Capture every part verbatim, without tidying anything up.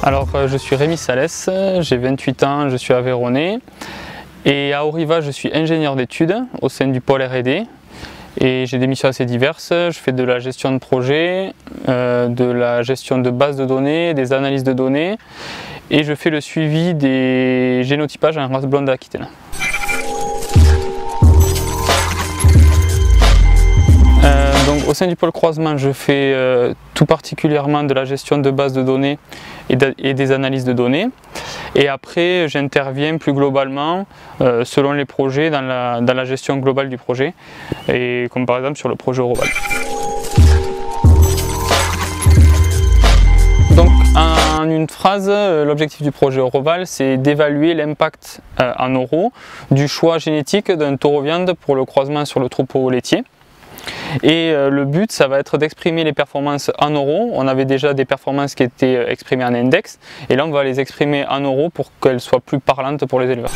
Alors je suis Rémi Salès, j'ai vingt-huit ans, je suis aveyronnais et à Auriva je suis ingénieur d'études au sein du pôle R et D et j'ai des missions assez diverses. Je fais de la gestion de projet, euh, de la gestion de bases de données, des analyses de données et je fais le suivi des génotypages en race blonde aquitaine. Donc, au sein du pôle croisement, je fais euh, tout particulièrement de la gestion de bases de données et, de, et des analyses de données. Et après, j'interviens plus globalement, euh, selon les projets, dans la, dans la gestion globale du projet, et comme par exemple sur le projet Euroval. Donc, en une phrase, l'objectif du projet Euroval, c'est d'évaluer l'impact euh, en euros du choix génétique d'un taureau viande pour le croisement sur le troupeau laitier. Et euh, le but, ça va être d'exprimer les performances en euros. On avait déjà des performances qui étaient exprimées en index, et là on va les exprimer en euros pour qu'elles soient plus parlantes pour les éleveurs.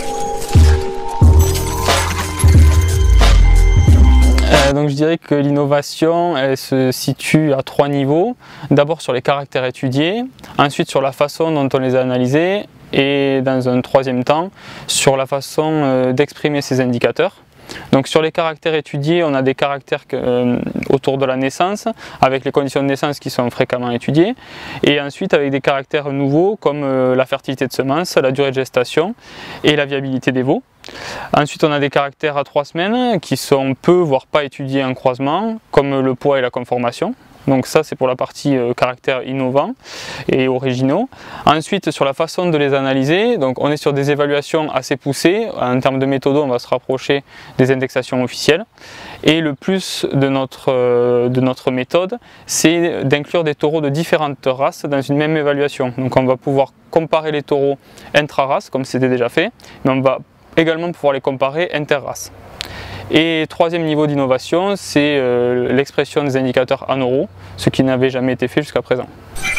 Euh, donc je dirais que l'innovation, elle se situe à trois niveaux. D'abord sur les caractères étudiés, ensuite sur la façon dont on les a analysés, et dans un troisième temps, sur la façon euh, d'exprimer ces indicateurs. Donc sur les caractères étudiés, on a des caractères euh, autour de la naissance, avec les conditions de naissance qui sont fréquemment étudiées, et ensuite avec des caractères nouveaux comme euh, la fertilité de semences, la durée de gestation et la viabilité des veaux. Ensuite on a des caractères à trois semaines qui sont peu voire pas étudiés en croisement, comme le poids et la conformation. Donc ça c'est pour la partie euh, caractères innovants et originaux. Ensuite sur la façon de les analyser, donc on est sur des évaluations assez poussées. En termes de méthodo, on va se rapprocher des indexations officielles. Et le plus de notre, euh, de notre méthode, c'est d'inclure des taureaux de différentes races dans une même évaluation. Donc on va pouvoir comparer les taureaux intra-races comme c'était déjà fait, mais on va également pouvoir les comparer inter-races. Et troisième niveau d'innovation, c'est euh, l'expression des indicateurs en euros, ce qui n'avait jamais été fait jusqu'à présent.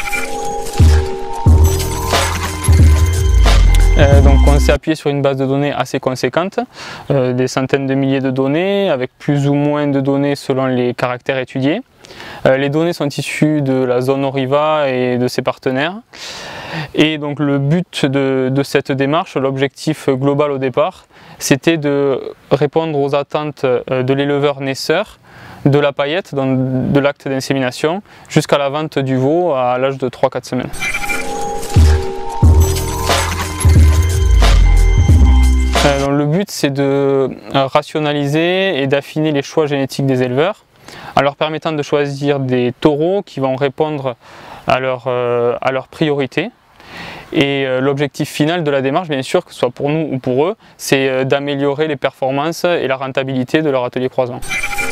Euh, donc on s'est appuyé sur une base de données assez conséquente, euh, des centaines de milliers de données, avec plus ou moins de données selon les caractères étudiés. Euh, les données sont issues de la zone Auriva et de ses partenaires. Et donc le but de, de cette démarche, l'objectif global au départ, c'était de répondre aux attentes de l'éleveur naisseur, de la paillette, donc de l'acte d'insémination, jusqu'à la vente du veau à l'âge de trois à quatre semaines. Euh, donc le but, c'est de rationaliser et d'affiner les choix génétiques des éleveurs, en leur permettant de choisir des taureaux qui vont répondre à leur, euh, à leur priorité. Et euh, l'objectif final de la démarche, bien sûr, que ce soit pour nous ou pour eux, c'est euh, d'améliorer les performances et la rentabilité de leur atelier croisement.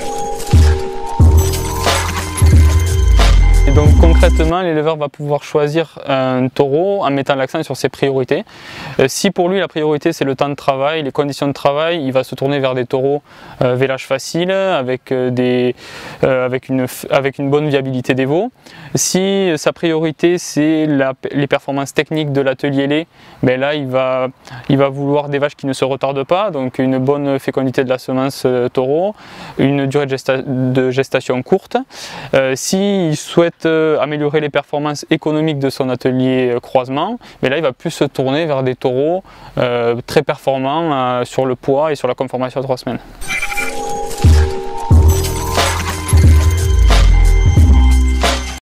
Et donc concrètement, l'éleveur va pouvoir choisir un taureau en mettant l'accent sur ses priorités. Euh, si pour lui la priorité c'est le temps de travail, les conditions de travail, il va se tourner vers des taureaux euh, vélage facile, avec, euh, des, euh, avec, une, avec une bonne viabilité des veaux. Si sa priorité c'est les performances techniques de l'atelier lait, ben là il va, il va vouloir des vaches qui ne se retardent pas, donc une bonne fécondité de la semence euh, taureau, une durée de, gesta de gestation courte. Euh, S'il souhaite améliorer les performances économiques de son atelier croisement, mais là il va plus se tourner vers des taureaux euh, très performants euh, sur le poids et sur la conformation à trois semaines.